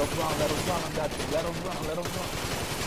us run, let us run, I got you. Let us run, let us run.